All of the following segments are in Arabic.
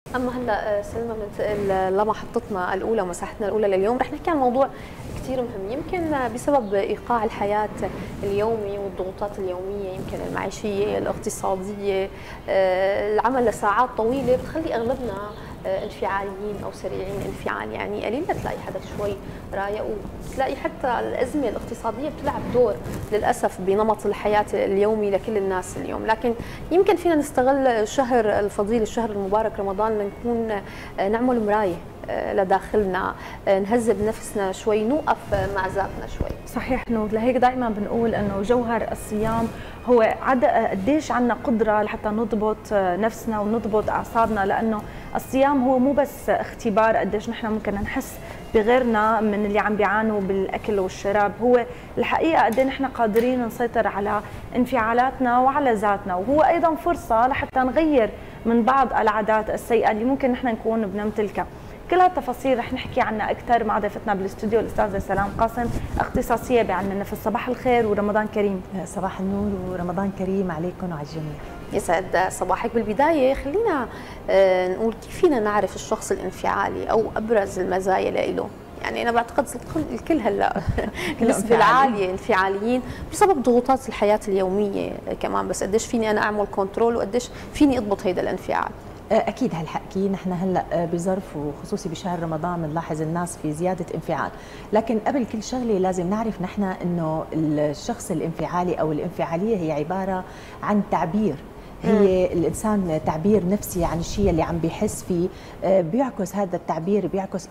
اما هلا سلمى بننتقل لمحطتنا الاولى ومساحتنا الاولى لليوم، رح نحكي عن موضوع كثير مهم. يمكن بسبب ايقاع الحياه اليومي والضغوطات اليوميه، يمكن المعيشيه الاقتصاديه، العمل لساعات طويله بتخلي اغلبنا انفعاليين او سريعين انفعال. يعني قليل تلاقي حدا شوي رايق، وتلاقي حتى الازمه الاقتصاديه بتلعب دور للاسف بنمط الحياه اليومي لكل الناس اليوم. لكن يمكن فينا نستغل الشهر الفضيل، الشهر المبارك رمضان، لنكون نعمل مرايه لداخلنا، نهذب نفسنا شوي، نوقف مع ذاتنا شوي. صحيح نور، لهيك دائما بنقول انه جوهر الصيام هو قديش عندنا قدره لحتى نضبط نفسنا ونضبط اعصابنا، لانه الصيام هو مو بس اختبار قديش نحن ممكن نحس بغيرنا من اللي عم بيعانوا بالاكل والشراب، هو الحقيقه قد نحن قادرين نسيطر على انفعالاتنا وعلى ذاتنا، وهو ايضا فرصه لحتى نغير من بعض العادات السيئه اللي ممكن نحن نكون بنمتلكها. كل هالتفاصيل رح نحكي عنها اكثر مع ضيفتنا بالاستوديو الاستاذه سلام قاسم، اختصاصيه بعلم النفس. صباح الخير ورمضان كريم. صباح النور ورمضان كريم عليكم وعلى الجميع. يسعد صباحك. بالبدايه خلينا نقول كيف فينا نعرف الشخص الانفعالي او ابرز المزايا له. يعني انا بعتقد الكل هلا النسبه العاليه انفعاليين بسبب ضغوطات الحياه اليوميه كمان، بس قديش فيني انا اعمل كنترول وقديش فيني اضبط هيدا الانفعال. اكيد هالحكي نحن هلا بظرف وخصوصي بشهر رمضان بنلاحظ الناس في زياده انفعال، لكن قبل كل شغله لازم نعرف نحن انه الشخص الانفعالي او الانفعاليه هي عباره عن تعبير، هي الانسان تعبير نفسي عن الشيء اللي عم بيحس فيه، بيعكس هذا التعبير بيعكس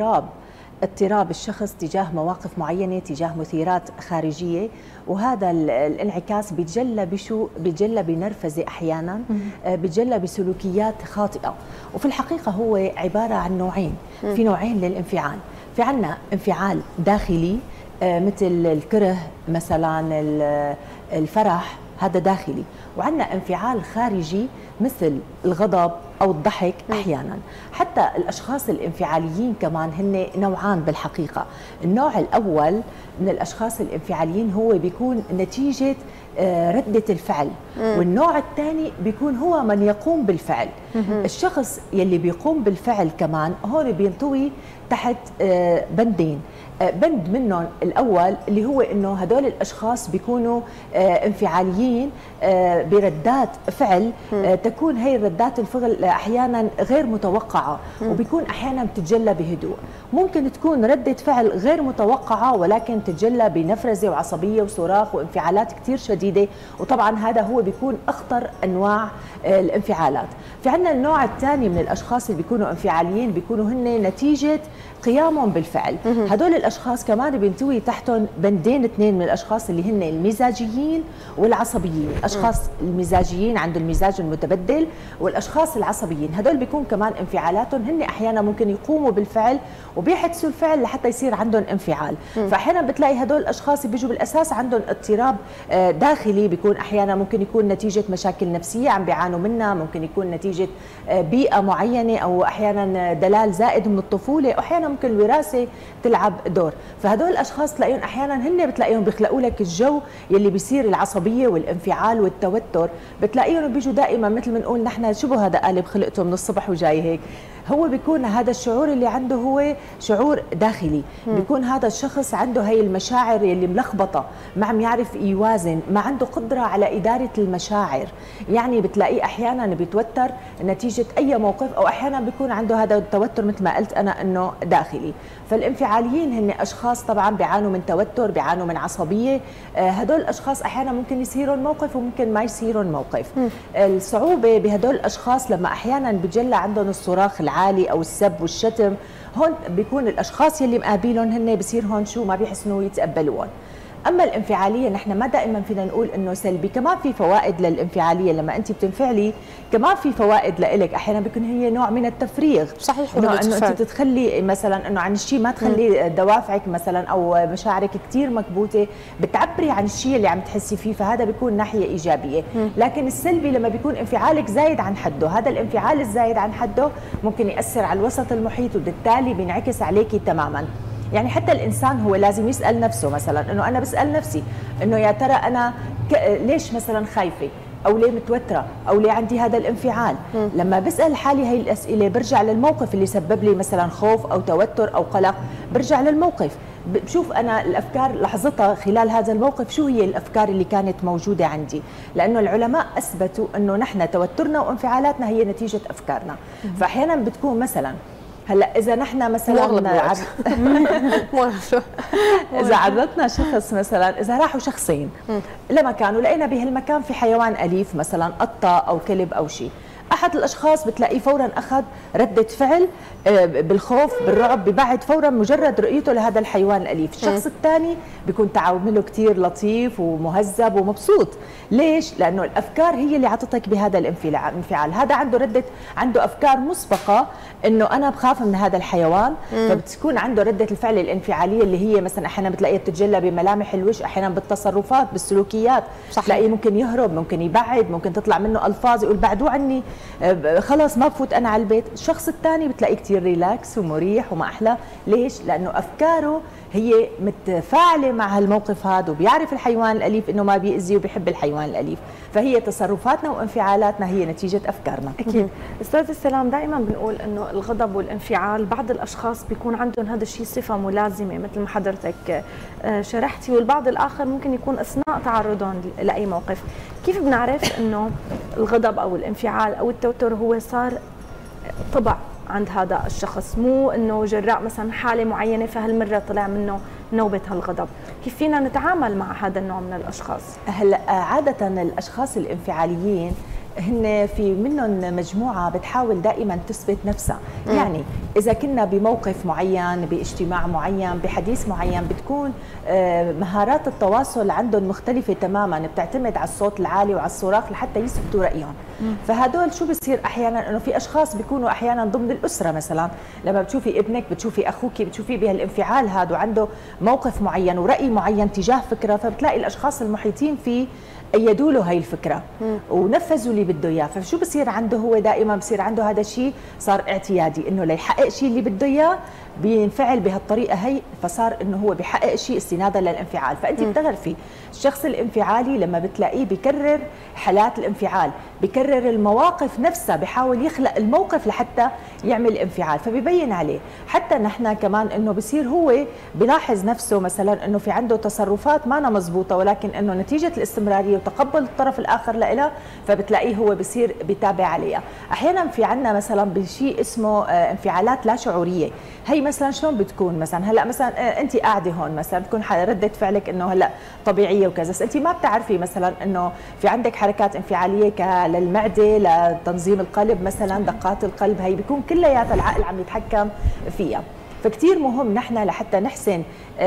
اضطراب الشخص تجاه مواقف معينه، تجاه مثيرات خارجيه، وهذا الانعكاس بيتجلى بشو؟ بيتجلى بنرفزه احيانا، بيتجلى بسلوكيات خاطئه، وفي الحقيقه هو عباره عن نوعين، في نوعين للانفعال، في عنا انفعال داخلي مثل الكره مثلا، الفرح، هذا داخلي، وعندنا انفعال خارجي مثل الغضب أو الضحك أحيانا. حتى الأشخاص الانفعاليين كمان هن نوعان بالحقيقة. النوع الأول من الأشخاص الانفعاليين هو بيكون نتيجة ردة الفعل، والنوع الثاني بيكون هو من يقوم بالفعل. الشخص يلي بيقوم بالفعل كمان هون بينطوي تحت بندين، بند منهم الأول اللي هو إنه هدول الأشخاص بيكونوا انفعاليين بردات فعل، تكون هي ردات الفعل أحيانا غير متوقعة، وبيكون أحيانا بتتجلى بهدوء. ممكن تكون ردة فعل غير متوقعة ولكن تتجلى بنفرزة وعصبية وصراخ وانفعالات كتير شديدة، وطبعا هذا هو بيكون أخطر أنواع الانفعالات. في عندنا النوع الثاني من الأشخاص اللي بيكونوا انفعاليين، بيكونوا هن نتيجة قيامهم بالفعل. هدول الاشخاص كمان بينتوي تحتهم بندين اثنين من الاشخاص اللي هن المزاجيين والعصبيين. الاشخاص المزاجيين عنده المزاج المتبدل، والاشخاص العصبيين هدول بيكون كمان انفعالاتهم هن احيانا ممكن يقوموا بالفعل وبيحدثوا الفعل لحتى يصير عندهم انفعال. فاحيانا بتلاقي هدول الاشخاص بيجوا بالاساس عندهم اضطراب داخلي، بيكون احيانا ممكن يكون نتيجه مشاكل نفسيه عم بيعانوا منها، ممكن يكون نتيجه بيئه معينه، او احيانا دلال زائد من الطفوله، واحيانا ممكن الوراثه تلعب دور. فهدول الاشخاص تلاقيهم احيانا هن بتلاقيهم بيخلقوا لك الجو يلي بيصير العصبيه والانفعال والتوتر، بتلاقيهم بيجوا دائما مثل ما نقول نحن شو هذا قالب خلقته من الصبح وجاي هيك. هو بيكون هذا الشعور اللي عنده هو شعور داخلي، بيكون هذا الشخص عنده هي المشاعر اللي ملخبطه، ما عم يعرف يوازن، ما عنده قدره على اداره المشاعر. يعني بتلاقيه احيانا بيتوتر نتيجه اي موقف، او احيانا بيكون عنده هذا التوتر مثل ما قلت انا انه داخلي. فالانفعاليين هن اشخاص طبعا بيعانوا من توتر، بيعانوا من عصبيه. هدول الاشخاص احيانا ممكن يصيرون موقف وممكن ما يصيرون موقف. الصعوبه بهدول الاشخاص لما احيانا بيجلى عندهم الصراخ العالي او السب والشتم، هون بيكون الاشخاص يلي مقابلهم هن بصير هون شو ما بيحسنوا يتقبلون. اما الانفعاليه نحن ما دائما فينا نقول انه سلبي، كمان في فوائد للانفعاليه. لما انت بتنفعلي كمان في فوائد لإلك، احيانا بيكون هي نوع من التفريغ. صحيح، انه انت تتخلي مثلا انه عن الشيء، ما تخلي دوافعك مثلا او مشاعرك كثير مكبوته، بتعبري عن الشيء اللي عم تحسي فيه، فهذا بيكون ناحيه ايجابيه. لكن السلبي لما بيكون انفعالك زايد عن حده، هذا الانفعال الزايد عن حده ممكن ياثر على الوسط المحيط، وبالتالي بينعكس عليكي تماما. يعني حتى الانسان هو لازم يسال نفسه، مثلا انه انا بسال نفسي انه يا ترى انا ليش مثلا خايفه؟ او ليه متوتره او ليه عندي هذا الانفعال. لما بسال حالي هي الاسئله برجع للموقف اللي سبب لي مثلا خوف او توتر او قلق، برجع للموقف بشوف انا الافكار لحظتها خلال هذا الموقف شو هي الافكار اللي كانت موجوده عندي، لانه العلماء اثبتوا انه نحن توترنا وانفعالاتنا هي نتيجه افكارنا. فاحيانا بتكون مثلا هلا اذا نحن مثلا اذا عرضتنا شخص مثلا، اذا راحوا شخصين لمكان ولقينا بهالمكان في حيوان اليف مثلا قطه او كلب او شيء، احد الاشخاص بتلاقيه فورا اخذ رده فعل بالخوف بالرعب، ببعد فورا مجرد رؤيته لهذا الحيوان الاليف. الشخص الثاني بيكون تعامله كثير لطيف ومهذب ومبسوط. ليش؟ لانه الافكار هي اللي عطتك بهذا الانفعال. هذا عنده افكار مسبقه انه انا بخاف من هذا الحيوان، فبتكون عنده رده الفعل الانفعاليه اللي هي مثلا احيانا بتلاقيها بتتجلى بملامح الوجه، احيانا بالتصرفات بالسلوكيات. تلاقيه ممكن يهرب، ممكن يبعد، ممكن تطلع منه الفاظ يقول بعدوا عني، خلاص ما بفوت انا على البيت. الشخص الثاني بتلاقيه كثير ريلاكس ومريح وما احلى. ليش؟ لانه افكاره هي متفاعله مع هالموقف هذا، وبيعرف الحيوان الاليف انه ما بيأذي وبيحب الحيوان الاليف. فهي تصرفاتنا وانفعالاتنا هي نتيجه افكارنا. اكيد. استاذ السلام، دائما بنقول انه الغضب والانفعال بعض الاشخاص بيكون عندهم هذا الشيء صفه ملازمه مثل ما حضرتك شرحتي، والبعض الاخر ممكن يكون اثناء تعرضهم لاي موقف. كيف بنعرف انه الغضب او الانفعال او التوتر هو صار طبع عند هذا الشخص، مو انه جراء مثلا حاله معينه فهالمره طلع منه نوبه هالغضب؟ كيف فينا نتعامل مع هذا النوع من الاشخاص؟ هلا عاده الاشخاص الانفعاليين هن في منهم مجموعه بتحاول دائما تثبت نفسها. يعني اذا كنا بموقف معين، باجتماع معين، بحديث معين، بتكون مهارات التواصل عندهم مختلفه تماما، بتعتمد على الصوت العالي وعلى الصراخ لحتى يثبتوا رايهم. فهدول شو بصير احيانا انه في اشخاص بيكونوا احيانا ضمن الاسره مثلا، لما بتشوفي ابنك، بتشوفي اخوك، بتشوفي بهالانفعال هذا وعنده موقف معين وراي معين تجاه فكره، فبتلاقي الاشخاص المحيطين فيه أيدوا له هاي الفكرة ونفذوا اللي بده إياه. فشو بصير عنده؟ هو دائما بصير عنده هذا الشيء صار اعتيادي، إنه ليحقق شيء اللي بده إياه بينفعل بهالطريقة هي، فصار إنه هو بيحقق شيء استنادا للانفعال. فأنت بتعرفي الشخص الانفعالي لما بتلاقيه بيكرر حالات الانفعال، بيكرر المواقف نفسها، بيحاول يخلق الموقف لحتى يعمل انفعال، فبيبين عليه. حتى نحن كمان إنه بصير هو بلاحظ نفسه مثلا إنه في عنده تصرفات ما مزبوطة، ولكن إنه نتيجة الاستمرارية وتقبل الطرف الآخر لها فبتلاقيه هو بصير بيتابع عليها. أحيانا في عنا مثلا بشيء اسمه انفعالات لا شعورية. هي مثلا شلون بتكون؟ مثلا هلا مثلا انت قاعده هون مثلا بتكون رده فعلك انه هلا طبيعيه وكذا، بس انت ما بتعرفي مثلا انه في عندك حركات انفعاليه للمعده، لتنظيم القلب مثلا، دقات القلب، هي بيكون كلياتها العقل عم يتحكم فيها. فكتير مهم نحن لحتى نحسن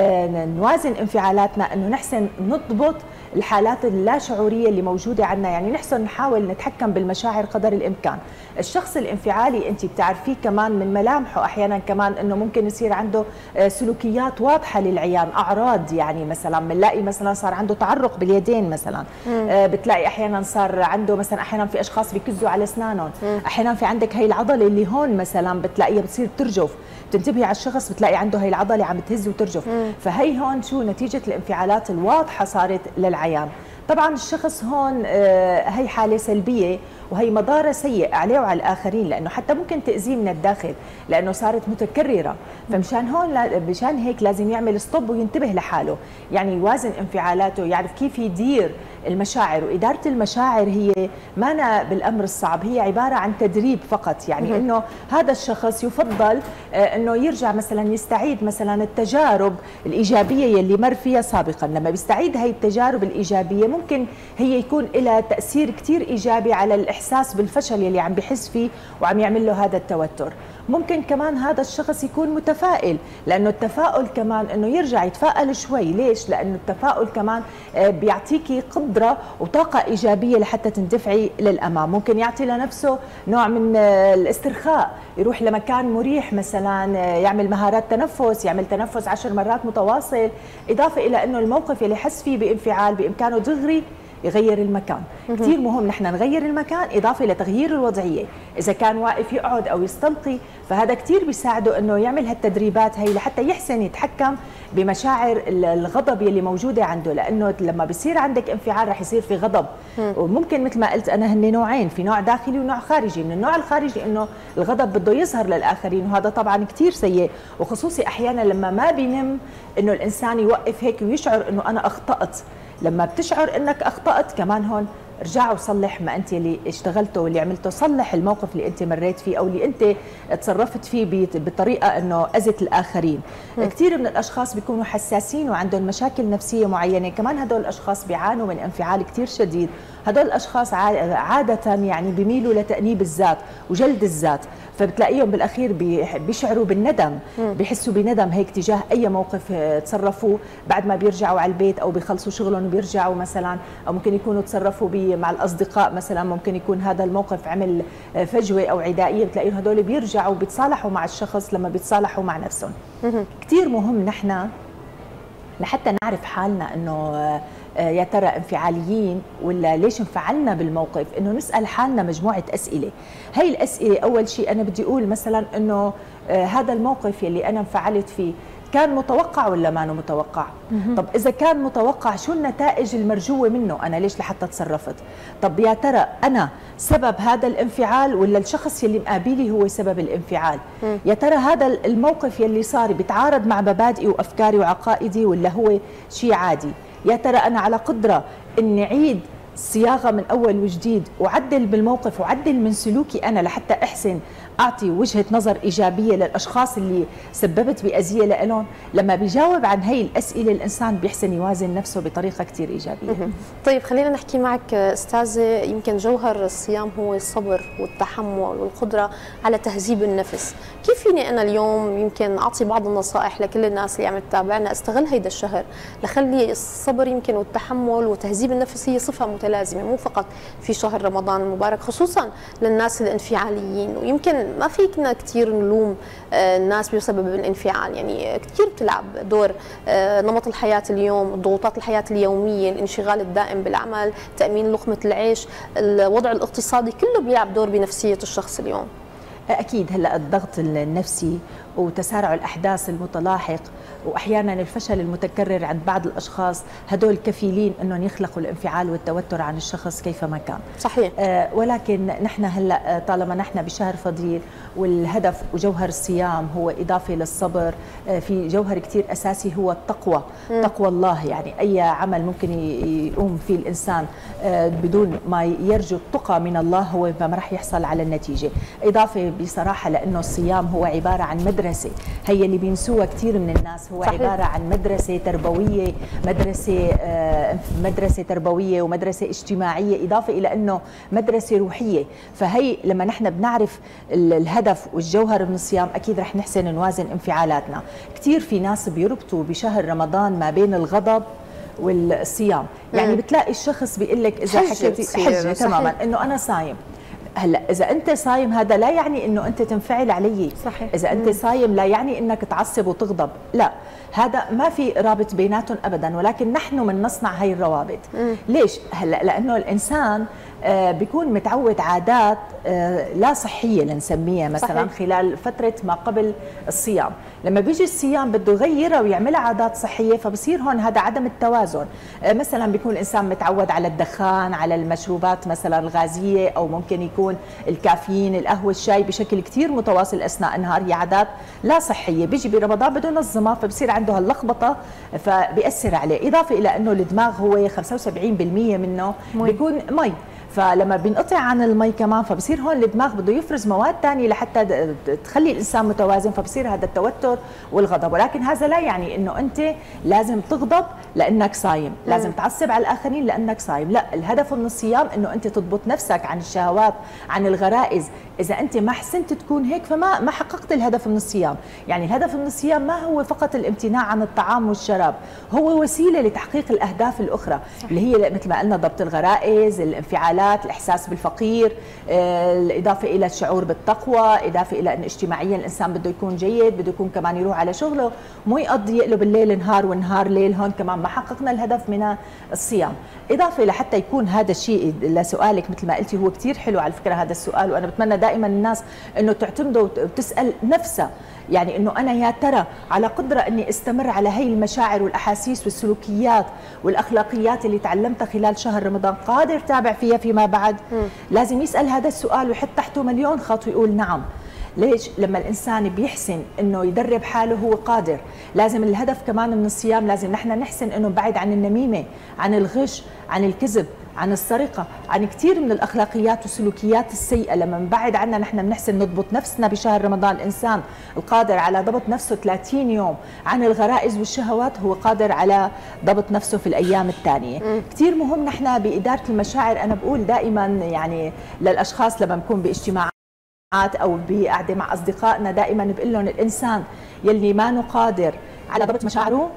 نوازن انفعالاتنا، انه نحسن نضبط الحالات اللاشعوريه اللي موجوده عندنا، يعني نحسن نحاول نتحكم بالمشاعر قدر الامكان. الشخص الانفعالي انت بتعرفيه كمان من ملامحه احيانا كمان انه ممكن يصير عنده سلوكيات واضحه للعيان، اعراض، يعني مثلا بنلاقي مثلا صار عنده تعرق باليدين مثلا، بتلاقي احيانا صار عنده مثلا، احيانا في اشخاص بيكزوا على اسنانهم، احيانا في عندك هي العضله اللي هون مثلا بتلاقيها بتصير ترجف، بتنتبهي على الشخص بتلاقي عنده هي العضله عم تهز وترجف. فهي هون شو نتيجه الانفعالات الواضحه صارت للعيان. طبعا الشخص هون هي حاله سلبيه وهي مضاره سيئه عليه وعلى الاخرين، لانه حتى ممكن تاذيه من الداخل لانه صارت متكرره. فمشان هون مشان هيك لازم يعمل ستوب وينتبه لحاله، يعني يوازن انفعالاته، يعرف كيف يدير المشاعر. واداره المشاعر هي ما بالامر الصعب، هي عباره عن تدريب فقط. يعني انه هذا الشخص يفضل انه يرجع مثلا يستعيد مثلا التجارب الايجابيه يلي مر فيها سابقا. لما بيستعيد هي التجارب الايجابيه ممكن هي يكون لها تاثير كثير ايجابي على الاحساس بالفشل يلي عم بحس فيه وعم يعمل له هذا التوتر. ممكن كمان هذا الشخص يكون متفائل، لانه التفاؤل كمان انه يرجع يتفائل شوي. ليش؟ لانه التفاؤل كمان بيعطيكي قدره وطاقه ايجابيه لحتى تندفعي للامام. ممكن يعطي لنفسه نوع من الاسترخاء، يروح لمكان مريح مثلا، يعمل مهارات تنفس، يعمل تنفس 10 مرات متواصل. اضافه الى انه الموقف اللي حس فيه بانفعال بامكانه دغري يغير المكان. كثير مهم نحن نغير المكان إضافة لتغيير الوضعية. إذا كان واقف يقعد أو يستلقي، فهذا كثير بيساعده إنه يعمل هالتدريبات هي لحتى يحسن يتحكم بمشاعر الغضب يلي موجودة عنده، لأنه لما بيصير عندك انفعال رح يصير في غضب. وممكن مثل ما قلت أنا هن نوعين، في نوع داخلي ونوع خارجي. من النوع الخارجي إنه الغضب بده يظهر للآخرين، وهذا طبعا كثير سيء، وخصوصي أحيانا لما ما بينم إنه الإنسان يوقف هيك ويشعر إنه أنا أخطأت. لما بتشعر إنك أخطأت كمان هون ارجع وصلح ما انت اللي اشتغلته واللي عملته، صلح الموقف اللي انت مريت فيه او اللي انت تصرفت فيه بطريقه انه اذت الاخرين. كثير من الاشخاص بيكونوا حساسين وعندهم مشاكل نفسيه معينه، كمان هدول الاشخاص بيعانوا من انفعال كثير شديد. هدول الاشخاص عاده يعني بيميلوا لتانيب الذات وجلد الذات، فبتلاقيهم بالاخير بيشعروا بالندم، بيحسوا بندم هيك تجاه اي موقف تصرفوه بعد ما بيرجعوا على البيت او بيخلصوا شغلهم وبيرجعوا مثلا، او ممكن يكونوا تصرفوا مع الاصدقاء مثلا، ممكن يكون هذا الموقف عمل فجوه او عدائيه، بتلاقيهم هدول بيرجعوا بيتصالحوا مع الشخص لما بيتصالحوا مع نفسهم. كثير مهم نحن لحتى نعرف حالنا انه يا ترى انفعاليين ولا ليش انفعلنا بالموقف، انه نسال حالنا مجموعه اسئله. هي الاسئله اول شيء انا بدي اقول مثلا انه هذا الموقف يلي انا انفعلت فيه كان متوقع ولا ما متوقع؟ طب إذا كان متوقع شو النتائج المرجوة منه؟ أنا ليش لحتى تصرفت؟ طب يا ترى أنا سبب هذا الانفعال ولا الشخص يلي مقابلي هو سبب الانفعال؟ يا ترى هذا الموقف يلي صار بيتعارض مع مبادئي وأفكاري وعقائدي ولا هو شيء عادي؟ يا ترى أنا على قدرة إني أعيد صياغة من أول وجديد وعدل بالموقف وعدل من سلوكي أنا لحتى أحسن أعطي وجهة نظر إيجابية للأشخاص اللي سببت بأذية لهم؟ لما بيجاوب عن هي الأسئلة الإنسان بيحسن يوازن نفسه بطريقة كتير إيجابية. طيب خلينا نحكي معك أستاذة، يمكن جوهر الصيام هو الصبر والتحمل والقدرة على تهذيب النفس. كيف فيني أنا اليوم يمكن أعطي بعض النصائح لكل الناس اللي عم تتابعنا أستغل هيدا الشهر لخلي الصبر يمكن والتحمل وتهذيب النفس هي صفة متلازمة، مو فقط في شهر رمضان المبارك، خصوصا للناس الانفعاليين. ويمكن ما فيكنا كثير نلوم الناس بسبب الانفعال، يعني كثير بتلعب دور نمط الحياة اليوم، ضغوطات الحياة اليومية، الانشغال الدائم بالعمل، تأمين لقمة العيش، الوضع الاقتصادي، كله بيلعب دور بنفسية الشخص اليوم. أكيد هلأ الضغط النفسي وتسارع الأحداث المتلاحق وأحيانا الفشل المتكرر عند بعض الأشخاص، هدول كفيلين أنهم يخلقوا الانفعال والتوتر عن الشخص كيفما كان. صحيح. ولكن نحن هلأ طالما نحن بشهر فضيل والهدف وجوهر الصيام هو إضافة للصبر، في جوهر كتير أساسي هو التقوى. تقوى الله، يعني أي عمل ممكن يقوم فيه الإنسان بدون ما يرجو التقى من الله هو ما راح يحصل على النتيجة. إضافة بصراحة لأنه الصيام هو عبارة عن مدرسة، هي اللي بينسوها كثير من الناس، هو صحيح. عبارة عن مدرسة تربوية، مدرسة تربوية ومدرسة اجتماعية، إضافة إلى أنه مدرسة روحية. فهي لما نحن بنعرف الهدف والجوهر من الصيام أكيد رح نحسن نوازن انفعالاتنا. كثير في ناس بيربطوا بشهر رمضان ما بين الغضب والصيام، يعني بتلاقي الشخص بيقول لك إذا حكيتي حجة تماما إنه أنا صايم. هلا اذا انت صايم هذا لا يعني انه انت تنفعل علي. صحيح. اذا انت صايم لا يعني انك تعصب وتغضب، لا، هذا ما في رابط بيناتهم ابدا، ولكن نحن من نصنع هاي الروابط. ليش؟ هلا لانه الانسان بيكون متعود عادات لا صحيه لنسميها مثلا. صحيح. خلال فتره ما قبل الصيام، لما بيجي الصيام بده يغيرها ويعملها عادات صحيه، فبصير هون هذا عدم التوازن. مثلا بيكون الانسان متعود على الدخان، على المشروبات مثلا الغازيه، او ممكن يكون الكافيين، القهوه، الشاي بشكل كثير متواصل اثناء النهار، هي عادات لا صحيه. بيجي برمضان بده ينظمها، فبصير عنده هاللخبطه فبيأثر عليه. اضافه الى انه الدماغ هو 75% منه بيكون مي، فلما بينقطع عن المي كمان فبصير هون الدماغ بده يفرز مواد ثانيه لحتى تخلي الانسان متوازن، فبصير هذا التوتر والغضب. ولكن هذا لا يعني انه انت لازم تغضب لانك صايم، لازم تعصب على الاخرين لانك صايم، لا، الهدف من الصيام انه انت تضبط نفسك عن الشهوات، عن الغرائز. اذا انت ما حسنت تكون هيك فما حققت الهدف من الصيام. يعني الهدف من الصيام ما هو فقط الامتناع عن الطعام والشراب، هو وسيله لتحقيق الاهداف الاخرى. صحيح. اللي هي مثل ما قلنا ضبط الغرائز، الانفعالات، المسؤوليات، الاحساس بالفقير، الاضافه الى الشعور بالتقوى، اضافه الى ان اجتماعيا الانسان بده يكون جيد، بده يكون كمان يروح على شغله، مو يقضي يقلب الليل نهار والنهار ليل. هون كمان ما حققنا الهدف من الصيام. اضافه لحتى يكون هذا الشيء لسؤالك مثل ما قلتي، هو كثير حلو على فكره هذا السؤال، وانا بتمنى دائما الناس انه تعتمده وتسال نفسها، يعني انه انا يا ترى على قدره اني استمر على هي المشاعر والاحاسيس والسلوكيات والاخلاقيات اللي تعلمتها خلال شهر رمضان قادر تابع فيها فيما بعد؟ لازم يسال هذا السؤال ويحط تحته مليون خط ويقول نعم. ليش؟ لما الانسان بيحسن انه يدرب حاله هو قادر. لازم الهدف كمان من الصيام لازم نحن نحسن انه نبعد عن النميمه، عن الغش، عن الكذب، عن السرقه، عن كثير من الاخلاقيات والسلوكيات السيئه. لما نبعد عنها نحن بنحسن نضبط نفسنا بشهر رمضان. الانسان القادر على ضبط نفسه 30 يوم عن الغرائز والشهوات هو قادر على ضبط نفسه في الايام الثانيه. كثير مهم نحن باداره المشاعر. انا بقول دائما يعني للاشخاص لما بنكون باجتماعات او بقعده مع اصدقائنا دائما بقول لهم الانسان يلي ما قادر على ضبط مشاعره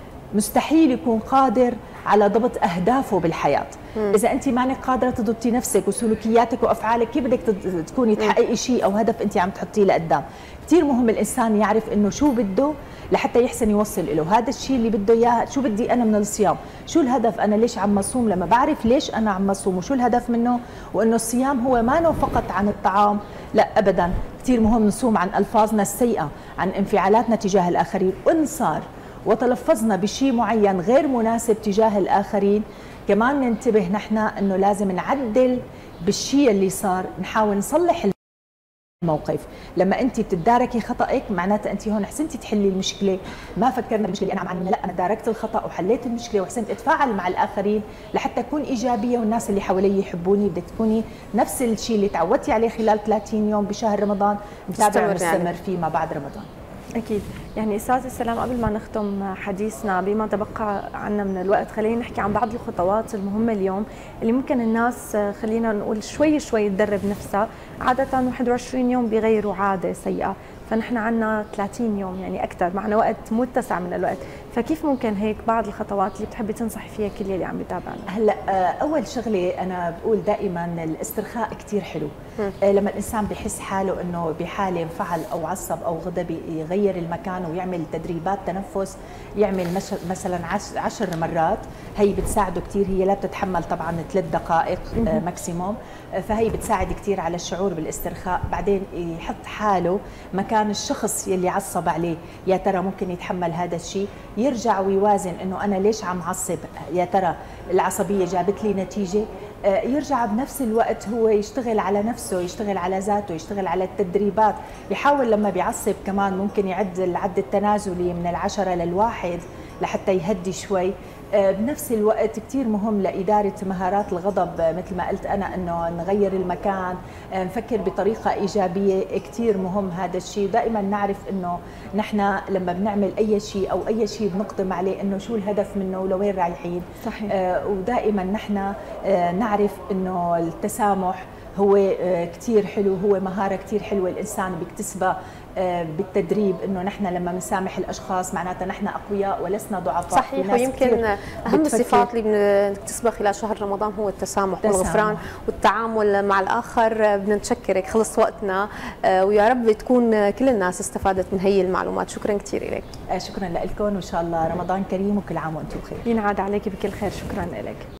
مستحيل يكون قادر على ضبط اهدافه بالحياه. اذا انت مانك قادره تضبطي نفسك وسلوكياتك وافعالك، كيف بدك تكوني تحققي شيء او هدف انت عم تحطيه لقدام؟ كثير مهم الانسان يعرف انه شو بده لحتى يحسن يوصل له هذا الشيء اللي بده اياه. شو بدي انا من الصيام؟ شو الهدف؟ انا ليش عم اصوم؟ لما بعرف ليش انا عم اصوم وشو الهدف منه، وانه الصيام هو ما فقط عن الطعام، لا ابدا. كثير مهم نصوم عن الفاظنا السيئه، عن انفعالاتنا تجاه الاخرين. وان صار وتلفظنا بشيء معين غير مناسب تجاه الآخرين، كمان ننتبه نحن أنه لازم نعدل بالشيء اللي صار، نحاول نصلح الموقف. لما أنت بتتداركي خطأك معناتها أنت هون حسنتي تحلي المشكلة، ما فكرنا بالمشكلة اللي أنا عم أعملها، لا أنا داركت الخطأ وحليت المشكلة وحسنت أتفاعل مع الآخرين لحتى أكون إيجابية والناس اللي حوالي يحبوني. بدك تكوني نفس الشيء اللي تعودتي عليه خلال 30 يوم بشهر رمضان نتابع ونستمر فيه ما بعد رمضان. أكيد. يعني أستاذ السلام، قبل ما نختم حديثنا بما تبقى عنا من الوقت، خلينا نحكي عن بعض الخطوات المهمة اليوم اللي ممكن الناس خلينا نقول شوي شوي تدرب نفسها. عادة 21 يوم بيغيروا عادة سيئة، فنحن عنا 30 يوم يعني أكثر، معنا وقت متسع من الوقت، فكيف ممكن هيك بعض الخطوات اللي بتحبي تنصحي فيها كل اللي عم يتابعنا؟ هلا أول شغلة أنا بقول دائما الاسترخاء كثير حلو. لما الإنسان بحس حاله إنه بحالة انفعل أو عصب أو غضب يغير المكان ويعمل تدريبات تنفس، يعمل مثلا 10 مرات، هي بتساعده كثير. هي لا بتتحمل طبعا 3 دقائق ماكسيموم، فهي بتساعد كثير على الشعور بالاسترخاء. بعدين يحط حاله مكان الشخص يلي عصب عليه، يا ترى ممكن يتحمل هذا الشيء، يرجع ويوازن انه انا ليش عم عصب، يا ترى العصبيه جابت لي نتيجه. يرجع بنفس الوقت هو يشتغل على نفسه، يشتغل على ذاته، يشتغل على التدريبات. يحاول لما بيعصب كمان ممكن يعد العد التنازلي من 10 ل1 لحتى يهدي شوي. بنفس الوقت كثير مهم لإدارة مهارات الغضب مثل ما قلت أنا أنه نغير المكان، نفكر بطريقة إيجابية. كثير مهم هذا الشيء. دائما نعرف أنه نحن لما بنعمل أي شيء أو أي شيء بنقدم عليه أنه شو الهدف منه ولوين رايحين. صحيح. ودائما نحن نعرف أنه التسامح هو كثير حلو، هو مهارة كثير حلوة الإنسان بيكتسبها بالتدريب. انه نحن لما بنسامح الاشخاص معناتها نحن اقوياء ولسنا ضعفاء. صحيح. ويمكن اهم الصفات اللي بنكتسبها خلال شهر رمضان هو التسامح والغفران والتعامل مع الاخر. بدنا نشكرك، خلص وقتنا، ويا رب تكون كل الناس استفادت من هي المعلومات. شكرا كثير لك. شكرا لكم، وان شاء الله رمضان كريم وكل عام وانتم بخير. ينعاد عليك بكل خير. شكرا لك.